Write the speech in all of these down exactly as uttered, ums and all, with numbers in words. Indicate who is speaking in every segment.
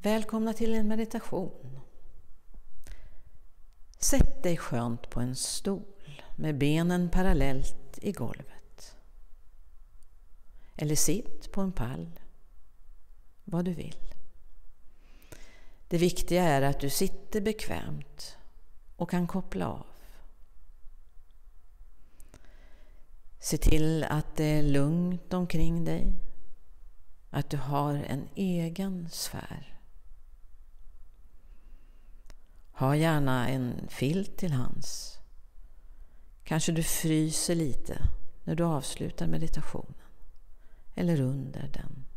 Speaker 1: Välkomna till en meditation. Sätt dig skönt på en stol med benen parallellt i golvet. Eller sitt på en pall, vad du vill. Det viktiga är att du sitter bekvämt och kan koppla av. Se till att det är lugnt omkring dig, att du har en egen sfär. Ha gärna en filt till hands. Kanske du fryser lite när du avslutar meditationen eller under den.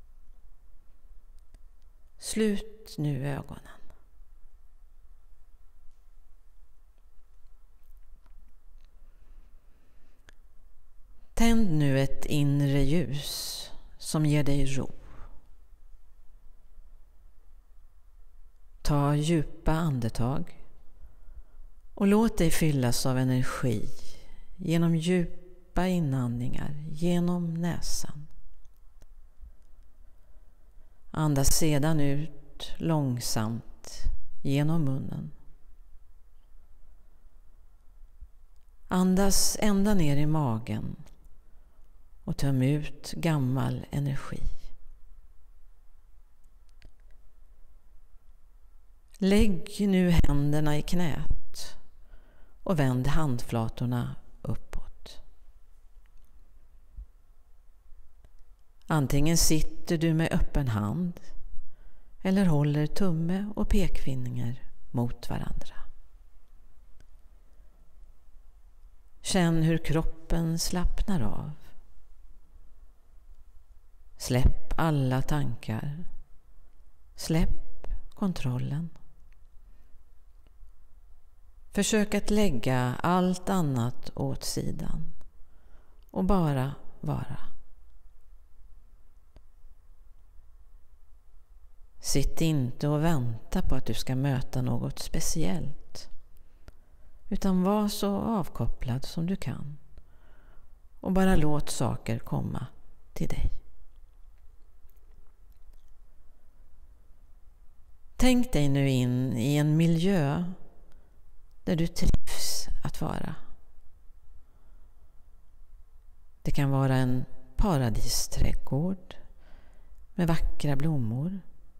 Speaker 1: Slut nu ögonen. Tänd nu ett inre ljus som ger dig ro. Ta djupa andetag och låt dig fyllas av energi genom djupa inandningar genom näsan. Andas sedan ut långsamt genom munnen. Andas ända ner i magen och töm ut gammal energi. Lägg nu händerna i knät och vänd handflatorna uppåt. Antingen sitter du med öppen hand eller håller tumme och pekfinner mot varandra. Känn hur kroppen slappnar av. Släpp alla tankar. Släpp kontrollen. Försök att lägga allt annat åt sidan och bara vara. Sitt inte och vänta på att du ska möta något speciellt, utan var så avkopplad som du kan och bara låt saker komma till dig. Tänk dig nu in i en miljö där du trivs att vara. Det kan vara en paradisträdgård med vackra blommor,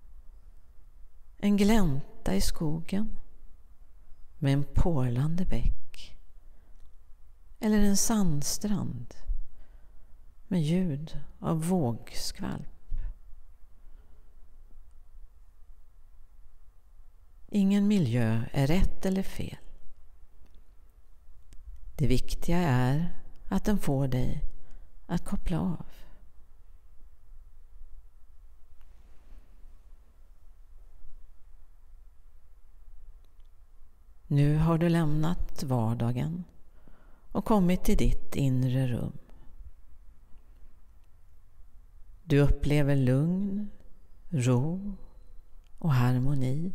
Speaker 1: en glänta i skogen med en porlande bäck eller en sandstrand med ljud av vågskvalp. Ingen miljö är rätt eller fel. Det viktiga är att den får dig att koppla av. Nu har du lämnat vardagen och kommit till ditt inre rum. Du upplever lugn, ro och harmoni.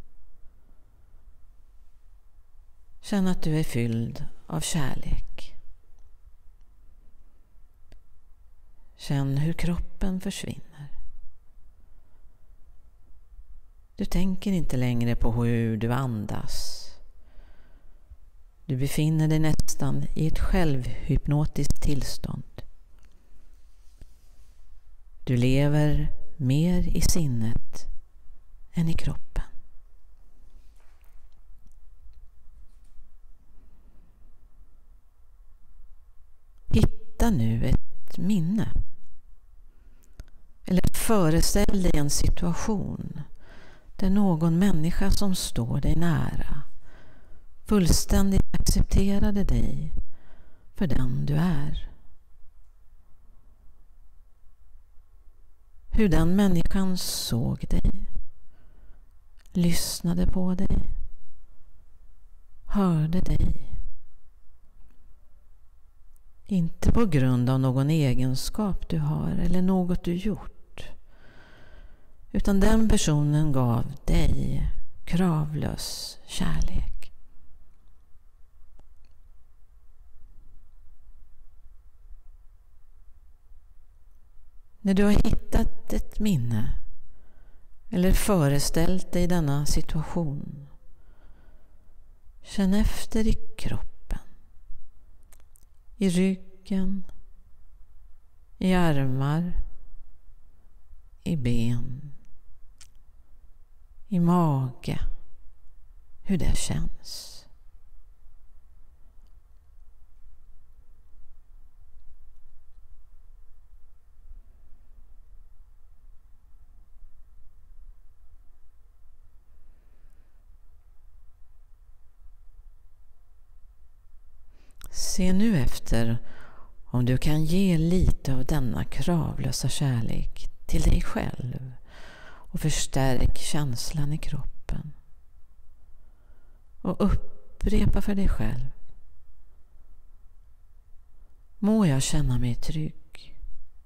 Speaker 1: Känn att du är fylld av kärlek. Känn hur kroppen försvinner. Du tänker inte längre på hur du andas. Du befinner dig nästan i ett självhypnotiskt tillstånd. Du lever mer i sinnet än i kroppen. Hitta nu ett minne. Eller föreställ dig en situation där någon människa som står dig nära fullständigt accepterade dig för den du är. Hur den människan såg dig, lyssnade på dig, hörde dig. Inte på grund av någon egenskap du har eller något du gjort, utan den personen gav dig kravlös kärlek. När du har hittat ett minne, eller föreställt dig denna situation. Känn efter i kroppen, i ryggen, i armar, i ben, i mage, hur det känns. Se nu efter om du kan ge lite av denna kravlösa kärlek till dig själv och förstärk känslan i kroppen. Och upprepa för dig själv. Må jag känna mig trygg.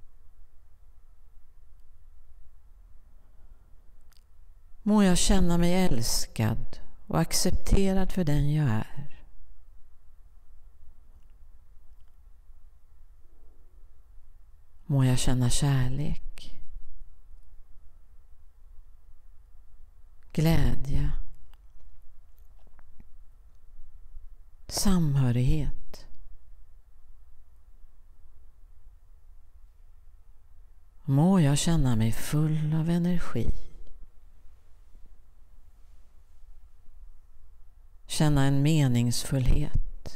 Speaker 1: Må jag känna mig älskad och accepterad för den jag är. Må jag känna kärlek, glädje, samhörighet. Må jag känna mig full av energi. Känna en meningsfullhet.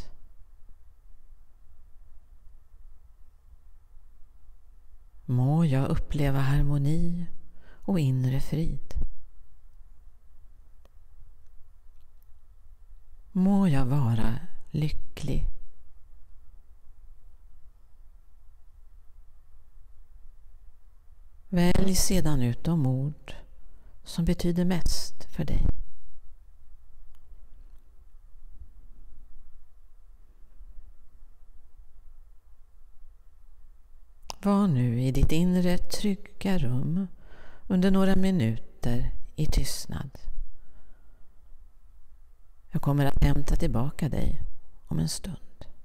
Speaker 1: Må jag uppleva harmoni och inre frid. Må jag vara lycklig. Välj sedan ut de ord som betyder mest för dig. Var nu i ditt inre trygga rum under några minuter i tystnad. Jag kommer att hämta tillbaka dig om en stund.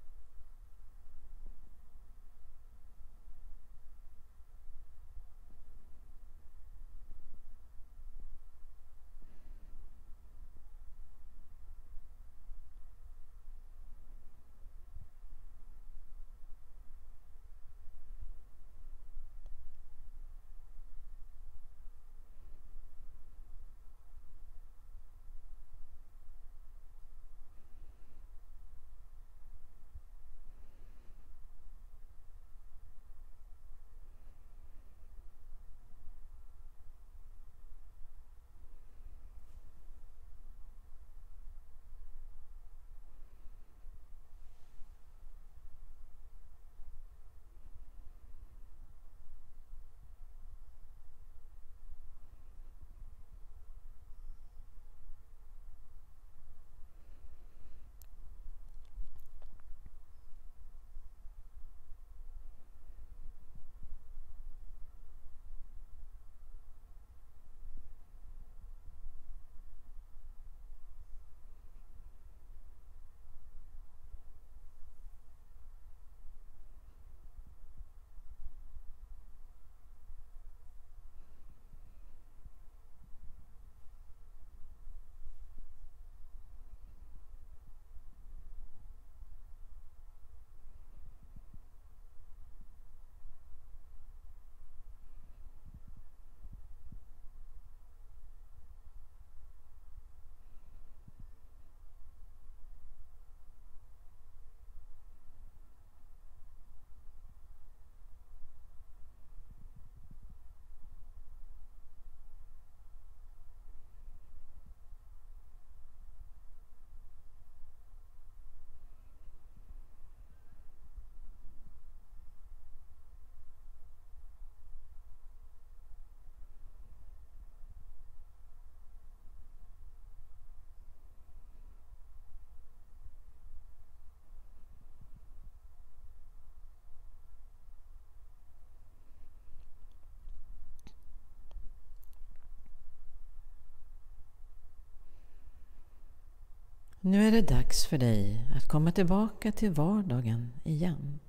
Speaker 1: Nu är det dags för dig att komma tillbaka till vardagen igen.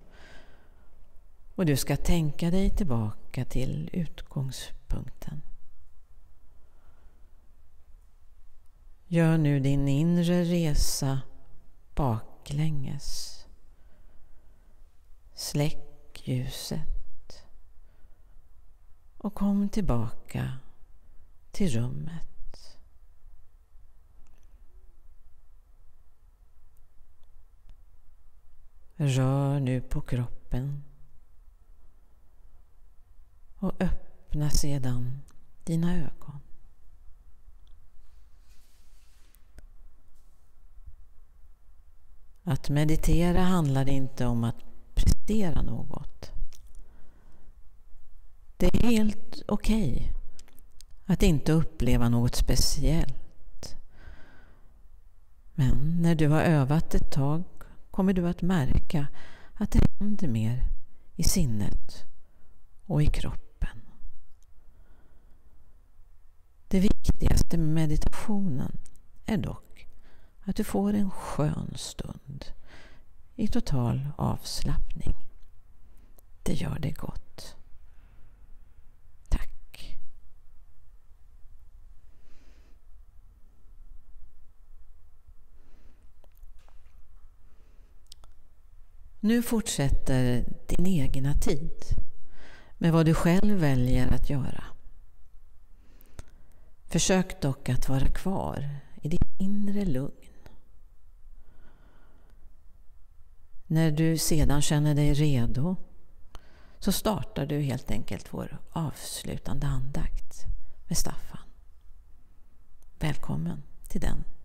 Speaker 1: Och du ska tänka dig tillbaka till utgångspunkten. Gör nu din inre resa baklänges. Släck ljuset och kom tillbaka till rummet. Rör nu på kroppen och öppna sedan dina ögon. Att meditera handlar inte om att prestera något. Det är helt okej okay att inte uppleva något speciellt. Men när du har övat ett tag kommer du att märka att det händer mer i sinnet och i kroppen. Det viktigaste med meditationen är dock att du får en skön stund i total avslappning. Det gör det gott. Tack. Nu fortsätter din egna tid med vad du själv väljer att göra. Försök dock att vara kvar i ditt inre lugn. När du sedan känner dig redo så startar du helt enkelt vår avslutande andakt med Staffan. Välkommen till den.